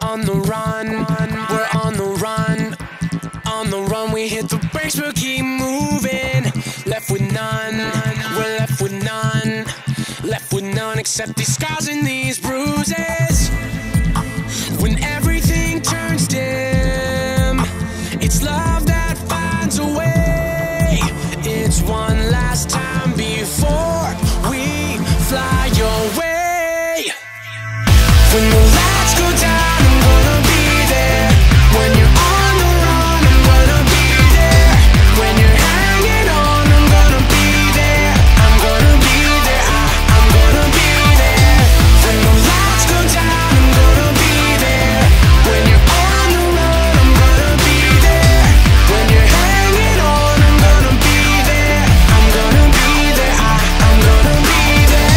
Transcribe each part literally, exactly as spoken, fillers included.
on the run, we're on the run. On the run, we hit the brakes, but keep moving. Left with none, we're left with none. Left with none except these scars and these bruises. When everything turns dim, it's love that finds a way. It's one last time before we fly away. When the lights go down, I'm gonna be there. When you're on the run, I'm gonna be there. When you're hanging on, I'm gonna be there. I'm gonna be there, I, I'm gonna be there. When the lights go down, I'm gonna be there. When you're on the run, I'm gonna be there. When you're hanging on, I'm gonna be there. I'm gonna be there, I, I'm gonna be there.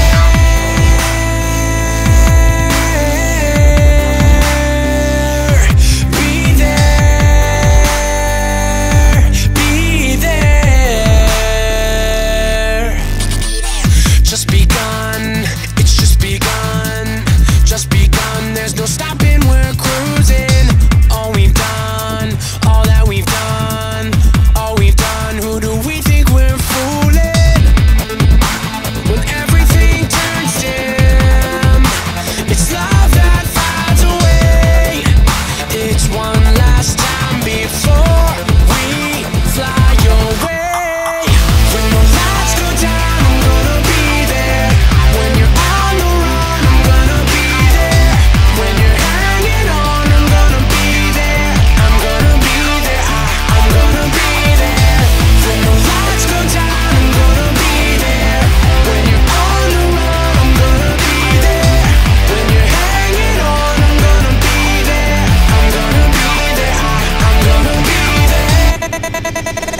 There's no stopping, we're cruising. All we've done, all that we've done, all we've done, who do we think we're fooling? When everything turns dim, it's love that finds a way. It's one last time before we fly away. When the lights go down, I'm gonna be there. When you're on the run, I'm gonna be there. When you're hanging on, I'm gonna be there. I'm gonna be there, I, I'm gonna be there. When the lights go down, I'm gonna be there. When you're on the run, I'm gonna be there. When you're hanging on, I'm gonna be there. I'm gonna be there, I, I'm gonna be there.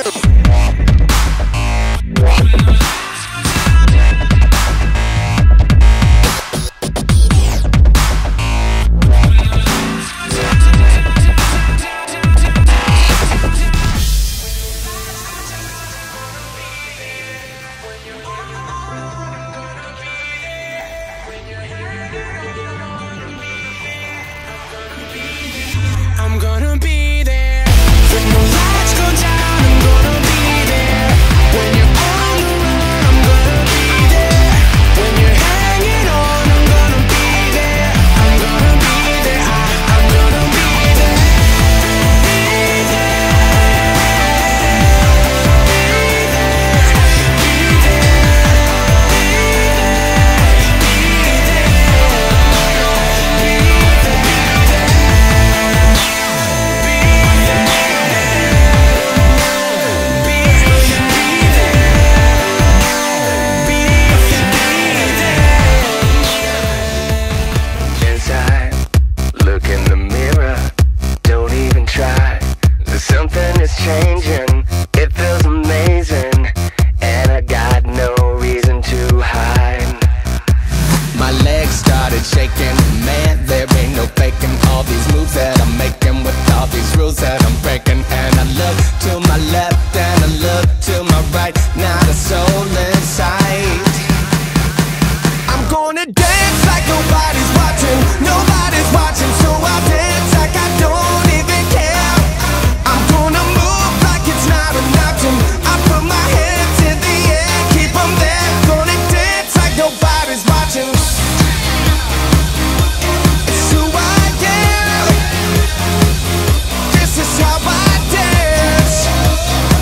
I'm gonna be there. When the lights go down, I'm gonna be there. When you're on the run, I'm gonna be there. When you're hanging on, I'm gonna be there. I'm gonna be there, I, I'm gonna be there. Be there. Be there. Be Inside, look in the mirror, don't even try. Something is changing, it feels amazing, and I got no reason to hide. My legs started shaking, man, there ain't no faking all these moves that I'm making with all these rules that I'm breaking. And I look to my left and I look to my right, not a soul in sight. I'm gonna dance like nobody's watching, nobody's watching, so I'll dance like I don't even care. I'm gonna move like it's not an option. I put my hands in the air, keep them there. Gonna dance like nobody's watching. It's who I am. This is how I dance.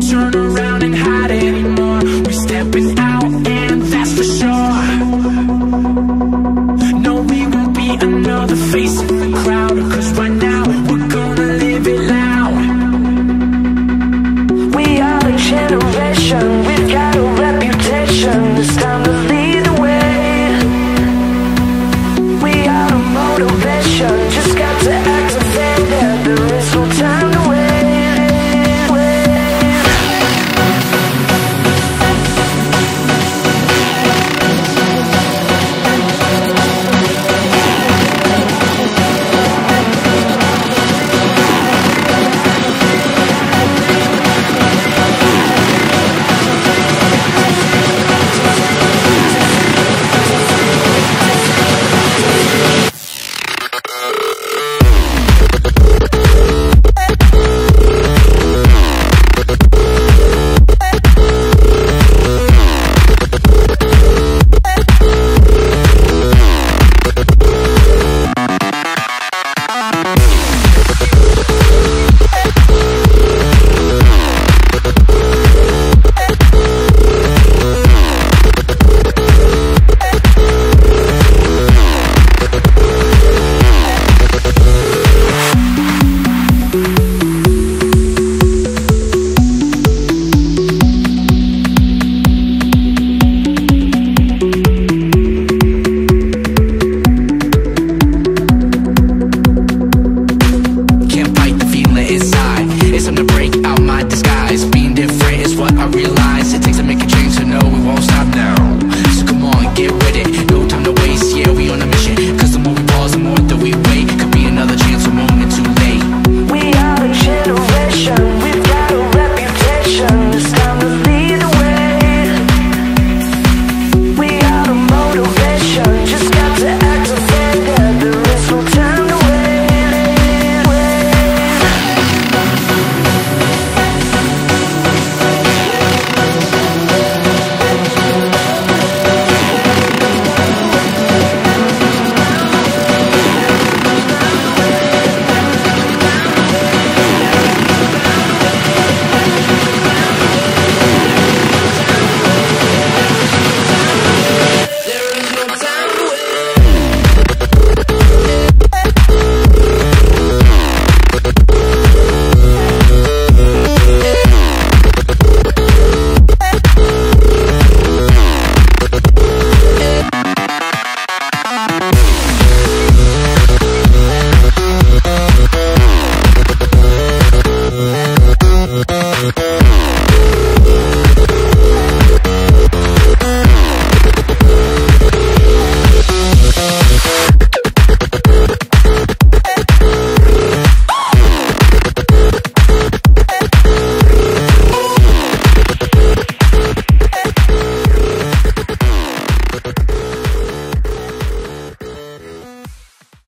turn around and hide anymore. We're stepping out and that's for sure. No, we won't be another face in the crowd, cause right now we're gonna live it loud. We are a generation